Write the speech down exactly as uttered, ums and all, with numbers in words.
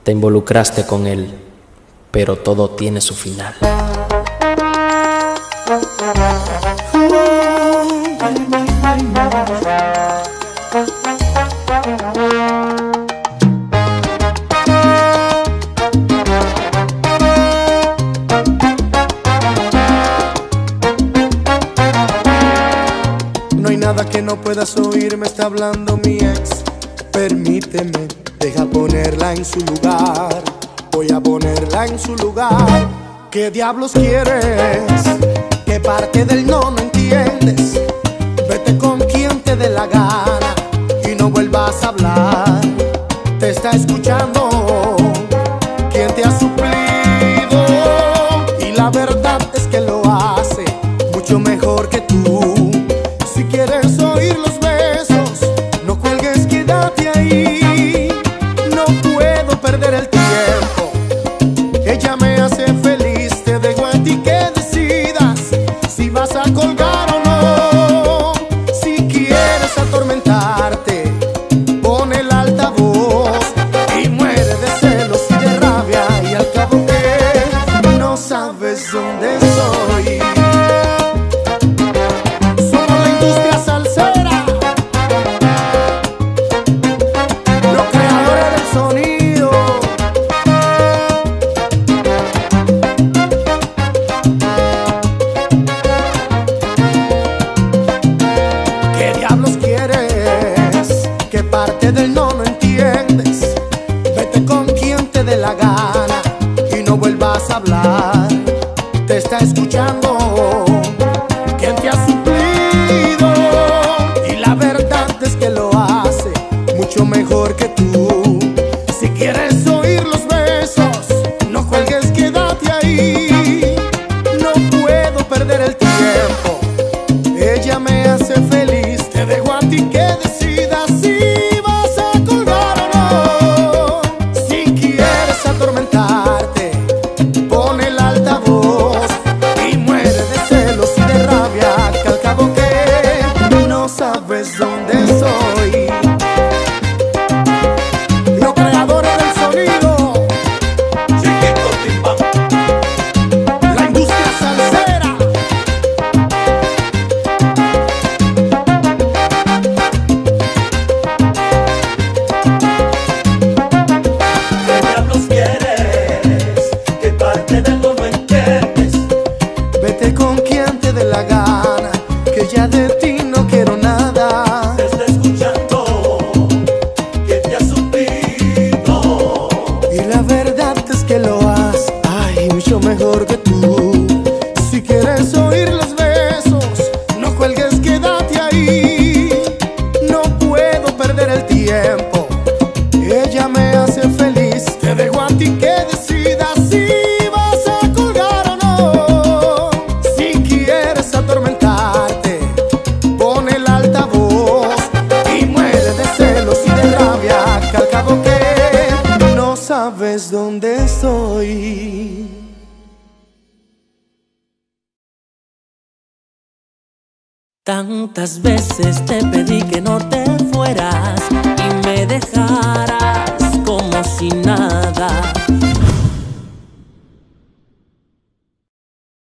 te involucraste con él, pero todo tiene su final. No hay nada que no puedas oír, me está hablando mi ex. Permíteme, deja ponerla en su lugar. Voy a ponerla en su lugar. ¿Qué diablos quieres? ¿Qué parte del no no entiendes? Vete con quien te dé la gana y no vuelvas a hablar. Te está escuchando quien te ha suplido, y la verdad es que lo hace mucho mejor que tú. Si quieres oír los besos, no cuelgues, quédate ahí. No puedo perder el tiempo, ella me hace feliz. Te dejo a ti que decidas si vas a colgar o no. Si quieres atormentarte, pon el altavoz y muere de celos y de rabia, y al cabo que no sabes dónde soy. Somos la industria salsera, los creadores del sonido. ¿Qué diablos quieres? ¿Qué parte del no no entiendes? Vete con quien te dé la gana y no vuelvas a hablar. Te está escuchando quien te ha suplido, y la verdad es que lo hace mucho mejor que tú. Si quieres oír los besos, no cuelgues, quédate ahí. No puedo perder el tiempo, ella me hace feliz. Te dejo a ti que decidas si vas a colgar o no. Si quieres atormentarte, pon el altavoz y muere de celos y de rabia, que al cabo que no sabes dónde soy. Los creadores del sonido, la industria salsera. ¿Qué diablos quieres? ¿Qué parte del no no entiendes? Vete con quien te dé la gana, que ya de ti no quiero nada. Te está escuchando quien te ha suplido, Y la verdad es que lo hace, ay, mucho mejor que tú. Si quieres oír los besos, no cuelgues, quédate ahí. No puedo perder el tiempo, ella me hace feliz. Te dejo a ti que decidas si vas a colgar o no. Si quieres atormentarte, pon el altavoz y muere de celos y de rabia, que al cabo que no sabes dónde estoy. Tantas veces te pedí que no te fueras y me dejaras